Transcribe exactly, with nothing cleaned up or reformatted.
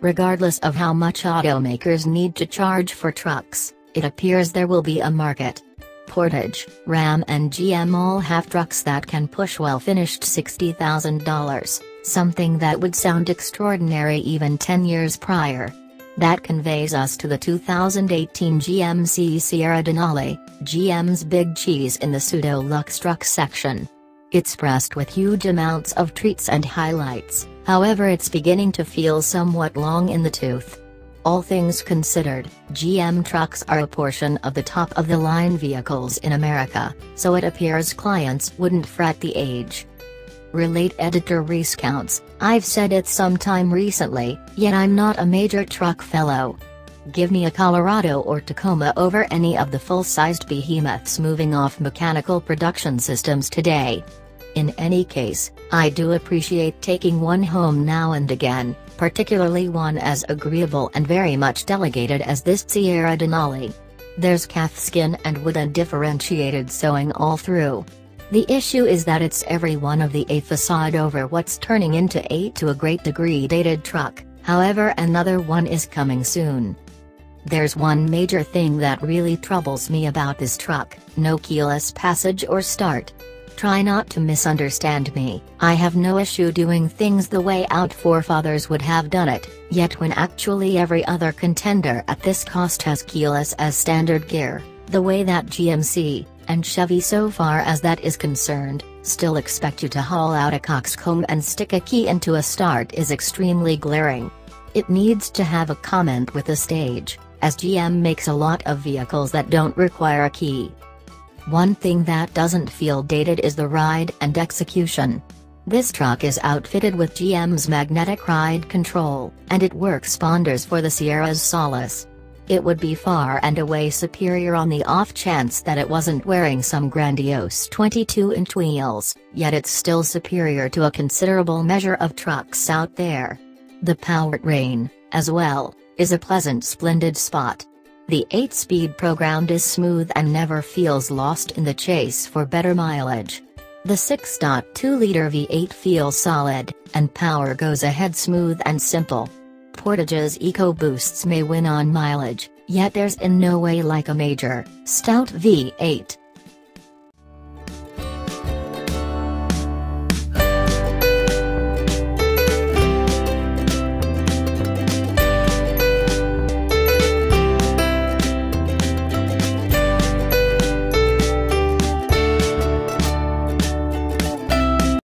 Regardless of how much automakers need to charge for trucks, it appears there will be a market. Portage, Ram and G M all have trucks that can push well-finished sixty thousand dollars, something that would sound extraordinary even ten years prior. That conveys us to the two thousand eighteen G M C Sierra Denali, G M's big cheese in the pseudo-luxe truck section. It's pressed with huge amounts of treats and highlights, however it's beginning to feel somewhat long in the tooth. All things considered, G M trucks are a portion of the top-of-the-line vehicles in America, so it appears clients wouldn't fret the age. Relate editor recounts, I've said it sometime recently, yet I'm not a major truck fellow. Give me a Colorado or Tacoma over any of the full-sized behemoths moving off mechanical production systems today. In any case, I do appreciate taking one home now and again, particularly one as agreeable and very much delegated as this Sierra Denali. There's calf skin and wood and differentiated sewing all through. The issue is that it's every one of the a facade over what's turning into a to a great degree dated truck, however another one is coming soon. There's one major thing that really troubles me about this truck, no keyless passage or start. Try not to misunderstand me, I have no issue doing things the way our forefathers would have done it, yet when actually every other contender at this cost has keyless as standard gear, the way that G M C, and Chevy so far as that is concerned, still expect you to haul out a coxcomb and stick a key into a start is extremely glaring. It needs to have a comment with the stage, as G M makes a lot of vehicles that don't require a key. One thing that doesn't feel dated is the ride and execution. This truck is outfitted with G M's magnetic ride control, and it works wonders for the Sierra's Solace. It would be far and away superior on the off chance that it wasn't wearing some grandiose twenty-two inch wheels, yet it's still superior to a considerable measure of trucks out there. The powertrain, as well, is a pleasant splendid spot. The eight-speed programmed is smooth and never feels lost in the chase for better mileage. The six point two liter V eight feels solid, and power goes ahead smooth and simple. Portage's EcoBoosts may win on mileage, yet there's in no way like a major, stout V eight.